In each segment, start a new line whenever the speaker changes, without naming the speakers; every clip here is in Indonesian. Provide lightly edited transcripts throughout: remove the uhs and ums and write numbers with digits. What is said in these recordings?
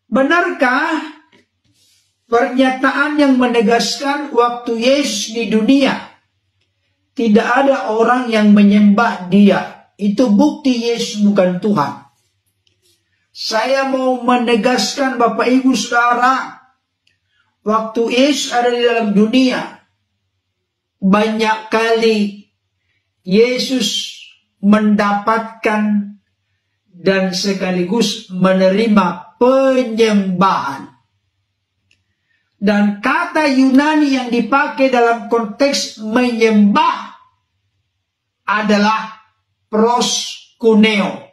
Benarkah pernyataan yang menegaskan waktu Yesus di dunia tidak ada orang yang menyembah dia? Itu bukti Yesus bukan Tuhan. Saya mau menegaskan Bapak Ibu Saudara, waktu Yesus ada di dalam dunia, banyak kali Yesus mendapatkan dan sekaligus menerima penyembahan. Dan kata Yunani yang dipakai dalam konteks menyembah adalah proskuneo.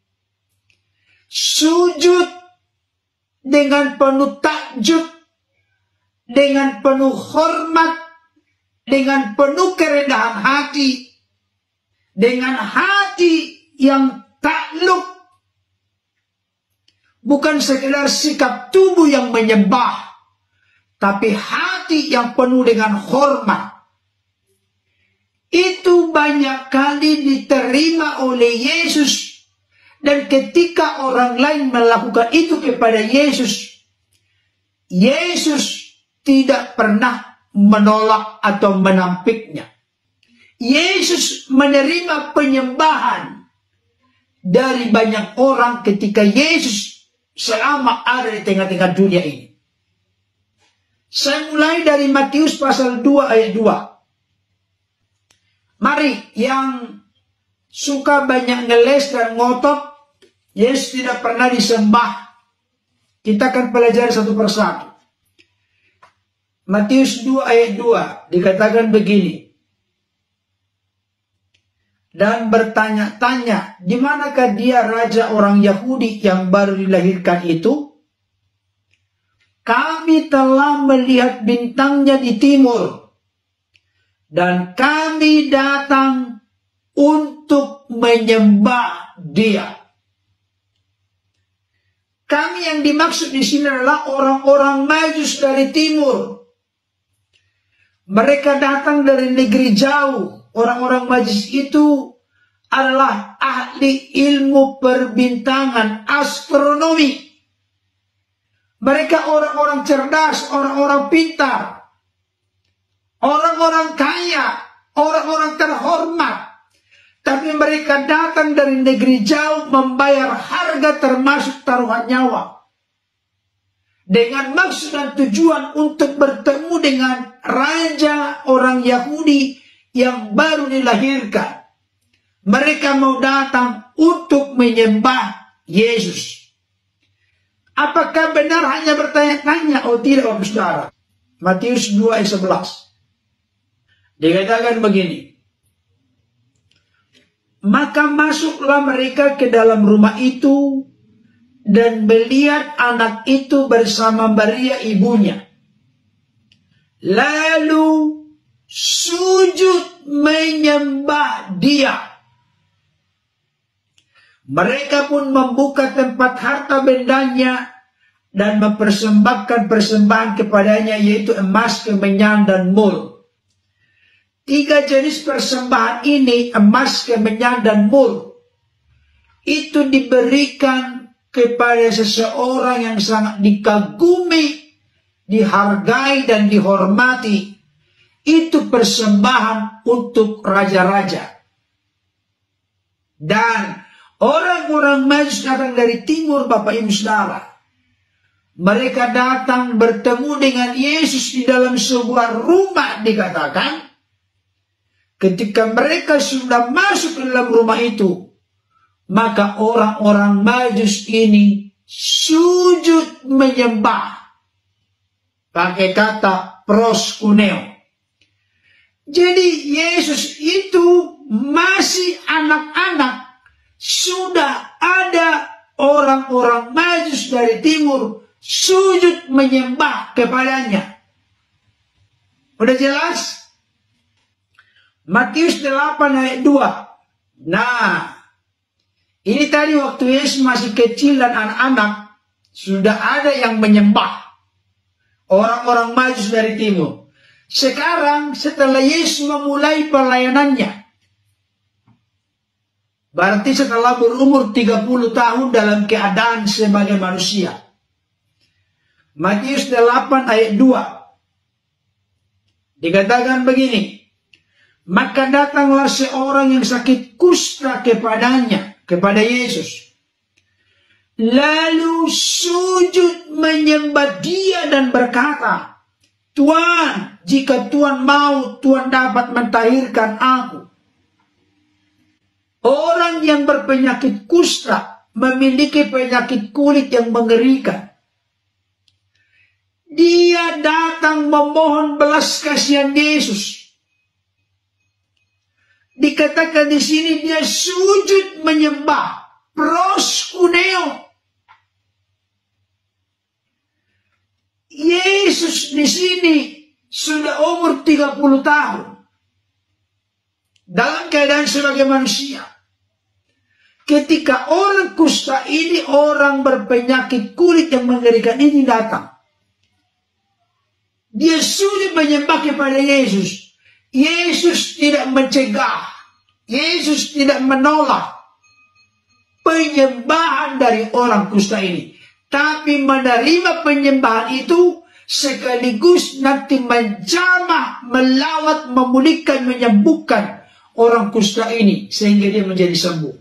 Sujud dengan penuh takjub, dengan penuh hormat, dengan penuh kerendahan hati, dengan hati yang takluk. Bukan sekedar sikap tubuh yang menyembah, tapi hati yang penuh dengan hormat. Itu banyak kali diterima oleh Yesus. Dan ketika orang lain melakukan itu kepada Yesus, Yesus tidak pernah menolak atau menampiknya. Yesus menerima penyembahan dari banyak orang ketika Yesus selama ada di tengah-tengah dunia ini. Saya mulai dari Matius pasal 2 ayat 2. Mari yang suka banyak ngeles dan ngotot, Yesus tidak pernah disembah. Kita akan pelajari satu persatu. Matius 2 ayat 2 dikatakan begini. Dan bertanya-tanya, di manakah dia raja orang Yahudi yang baru dilahirkan itu? Kami telah melihat bintangnya di timur, dan kami datang untuk menyembah dia. Kami yang dimaksud di sini adalah orang-orang Majus dari timur. Mereka datang dari negeri jauh. Orang-orang Majus itu adalah ahli ilmu perbintangan, astronomi. Mereka orang-orang cerdas, orang-orang pintar, orang-orang kaya, orang-orang terhormat. Tapi mereka datang dari negeri jauh membayar harga termasuk taruhan nyawa. Dengan maksud dan tujuan untuk bertemu dengan raja orang Yahudi yang baru dilahirkan. Mereka mau datang untuk menyembah Yesus. Apakah benar hanya bertanya-tanya? Oh tidak, Bapak Saudara. Matius 2 ayat 11. Dikatakan begini. Maka masuklah mereka ke dalam rumah itu dan melihat anak itu bersama Maria ibunya. Lalu sujud menyembah dia. Mereka pun membuka tempat harta bendanya dan mempersembahkan persembahan kepadanya, yaitu emas, kemenyan, dan mul. 3 jenis persembahan ini, emas, kemenyan, dan mul, itu diberikan kepada seseorang yang sangat dikagumi, dihargai, dan dihormati. Itu persembahan untuk raja-raja. Dan orang-orang Majus datang dari timur, Bapak Ibu Saudara. Mereka datang bertemu dengan Yesus di dalam sebuah rumah, dikatakan. Ketika mereka sudah masuk ke dalam rumah itu, maka orang-orang Majus ini sujud menyembah. Pakai kata proskuneo. Jadi Yesus itu masih anak-anak. Sudah ada orang-orang Majus dari timur sujud menyembah kepadanya. Udah jelas? Matius 8 ayat 2. Nah, ini tadi waktu Yesus masih kecil dan anak-anak, sudah ada yang menyembah. Orang-orang Majus dari timur. Sekarang setelah Yesus memulai pelayanannya, berarti setelah berumur 30 tahun dalam keadaan sebagai manusia, Matius 8 ayat 2. Dikatakan begini. Maka datanglah seorang yang sakit kusta kepada Yesus. Lalu sujud menyembah dia dan berkata, Tuhan, jika Tuhan mau, Tuhan dapat mentahirkan aku. Orang yang berpenyakit kusta memiliki penyakit kulit yang mengerikan. Dia datang memohon belas kasihan Yesus. Dikatakan di sini dia sujud menyembah, proskuneo. Yesus di sini sudah umur 30 tahun. Dalam keadaan sebagai manusia. Ketika orang kusta ini, orang berpenyakit kulit yang mengerikan ini datang. Dia sujud menyembah kepada Yesus. Yesus tidak mencegah. Yesus tidak menolak penyembahan dari orang kusta ini. Tapi menerima penyembahan itu sekaligus nanti menjamah, melawat, memulihkan, menyembuhkan orang kusta ini sehingga dia menjadi sembuh.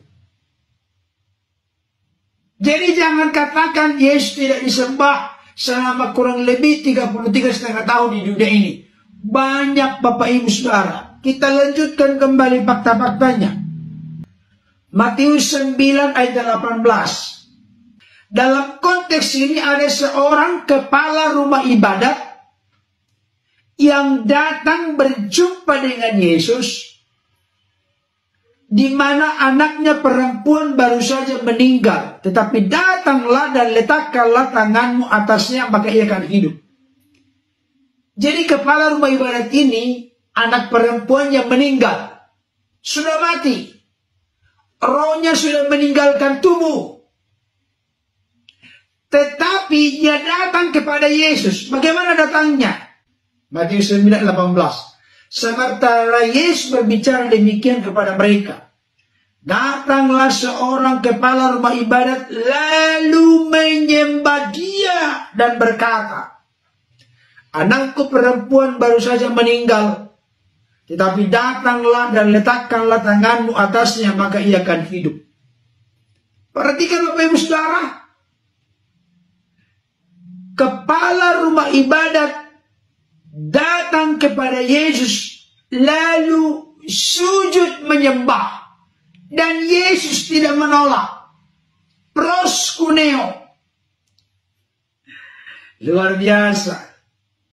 Jadi jangan katakan Yesus tidak disembah selama kurang lebih 33,5 tahun di dunia ini. Banyak Bapak Ibu Saudara. Kita lanjutkan kembali fakta-faktanya. Matius 9 ayat 18. Dalam konteks ini ada seorang kepala rumah ibadat yang datang berjumpa dengan Yesus, di mana anaknya perempuan baru saja meninggal. Tetapi datanglah dan letakkanlah tanganmu atasnya, maka ia akan hidup. Jadi kepala rumah ibadat ini, anak perempuan yang meninggal, sudah mati. Rohnya sudah meninggalkan tubuh. Tetapi dia datang kepada Yesus. Bagaimana datangnya? Matius 9:18. Sementara Yesus berbicara demikian kepada mereka, datanglah seorang kepala rumah ibadat lalu menyembah dia dan berkata, anakku perempuan baru saja meninggal, tetapi datanglah dan letakkanlah tanganmu atasnya, maka ia akan hidup. Perhatikan Bapak Ibu Saudara, kepala rumah ibadat datang kepada Yesus lalu sujud menyembah, dan Yesus tidak menolak. Proskuneo. Luar biasa.